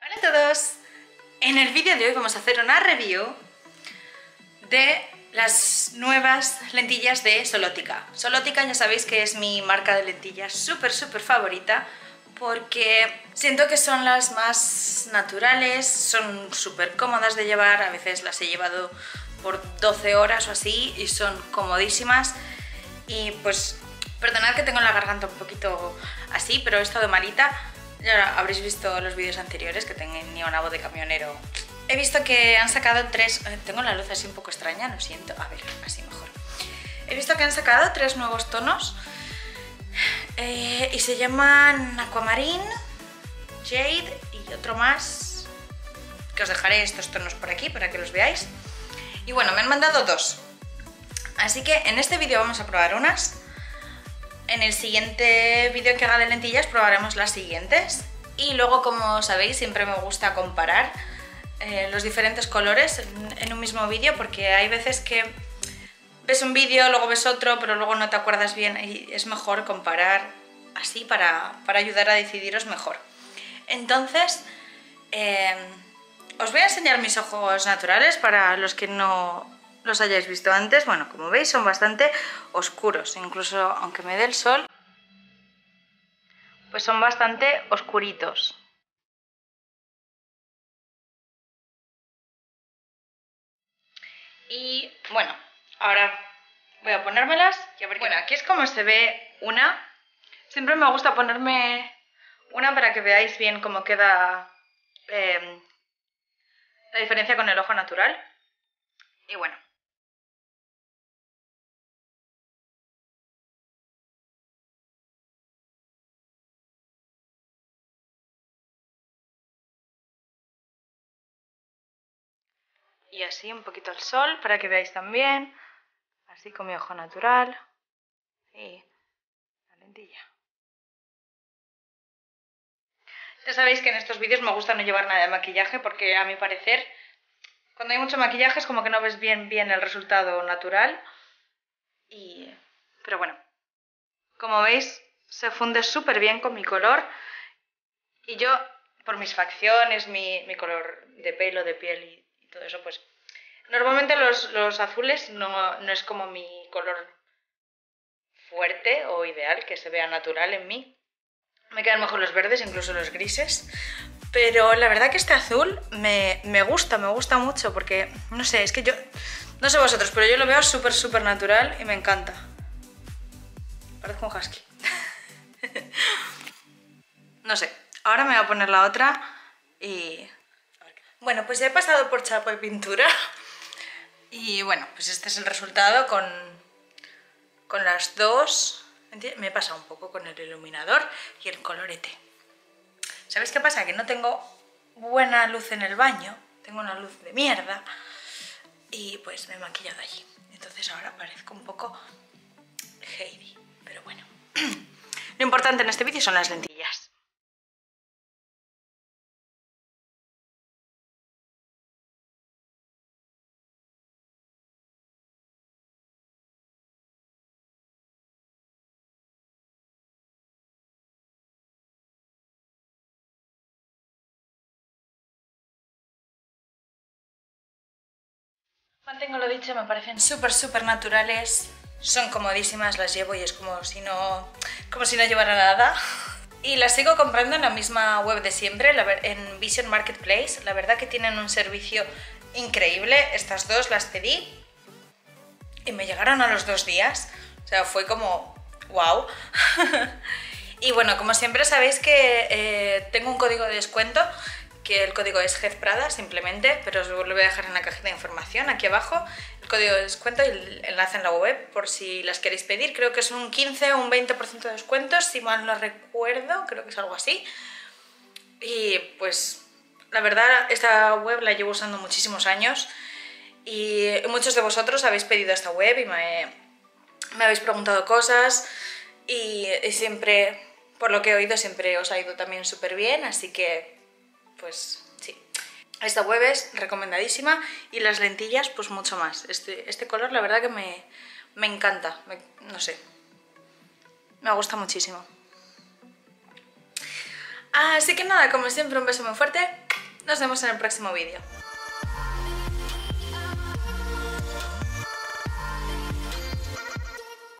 Hola a todos, en el vídeo de hoy vamos a hacer una review de las nuevas lentillas de Solotica. Solotica ya sabéis que es mi marca de lentillas súper favorita porque siento que son las más naturales, son súper cómodas de llevar, a veces las he llevado por 12 horas o así y son comodísimas. Y pues perdonad que tengo la garganta un poquito así, pero he estado malita. Ya habréis visto los vídeos anteriores que tenía una voz de camionero. He visto que han sacado tres... Tengo la luz así un poco extraña, lo siento. A ver, así mejor. He visto que han sacado tres nuevos tonos y se llaman Aquamarine, Jade y otro más, que os dejaré estos tonos por aquí para que los veáis. Y bueno, me han mandado dos, así que en este vídeo vamos a probar unas. En el siguiente vídeo que haga de lentillas probaremos las siguientes. Y luego, como sabéis, siempre me gusta comparar los diferentes colores en un mismo vídeo, porque hay veces que ves un vídeo, luego ves otro, pero luego no te acuerdas bien y es mejor comparar así para ayudar a decidiros mejor. Entonces, os voy a enseñar mis ojos naturales para los que no los hayáis visto antes. Bueno, como veis son bastante oscuros, incluso aunque me dé el sol, pues son bastante oscuritos. Y bueno, ahora voy a ponérmelas y a ver. Bueno, aquí es como se ve una. Siempre me gusta ponerme una para que veáis bien cómo queda la diferencia con el ojo natural. Y bueno. Y así un poquito al sol para que veáis también. Así con mi ojo natural. Y la lentilla. Ya sabéis que en estos vídeos me gusta no llevar nada de maquillaje porque a mi parecer cuando hay mucho maquillaje es como que no ves bien el resultado natural. Pero bueno, como veis se funde súper bien con mi color. Y yo, por mis facciones, mi color de pelo, de piel y todo eso, pues normalmente los azules no es como mi color fuerte o ideal, que se vea natural en mí. Me quedan mejor los verdes, incluso los grises. Pero la verdad que este azul me gusta mucho porque, no sé, es que yo, no sé vosotros, pero yo lo veo súper natural y me encanta. Parezco un husky. No sé, ahora me voy a poner la otra y... Bueno, pues ya he pasado por chapa y pintura. Y bueno, pues este es el resultado con las dos. Me he pasado un poco con el iluminador y el colorete. ¿Sabéis qué pasa? Que no tengo buena luz en el baño, tengo una luz de mierda y pues me he maquillado allí. Entonces ahora parezco un poco Heidi, pero bueno. Lo importante en este vídeo son las lentillas. Mantengo lo dicho, me parecen súper naturales. Son comodísimas, las llevo y es como si no llevara nada. Y las sigo comprando en la misma web de siempre, en Vision Marketplace. La verdad que tienen un servicio increíble. Estas dos las pedí y me llegaron a los 2 días. O sea, fue como wow. Y bueno, como siempre sabéis que tengo un código de descuento, que el código es GEZPRADA simplemente, pero os lo voy a dejar en la cajita de información aquí abajo, el código de descuento y el enlace en la web por si las queréis pedir. Creo que es un 15 o un 20% de descuento, si mal no recuerdo, creo que es algo así. Y pues la verdad esta web la llevo usando muchísimos años y muchos de vosotros habéis pedido esta web y me habéis preguntado cosas y siempre, por lo que he oído, siempre os ha ido también súper bien, así que pues sí. Esta web es recomendadísima y las lentillas pues mucho más. Este color la verdad que me encanta, no sé, me gusta muchísimo. Así que nada, como siempre un beso muy fuerte Nos vemos en el próximo vídeo.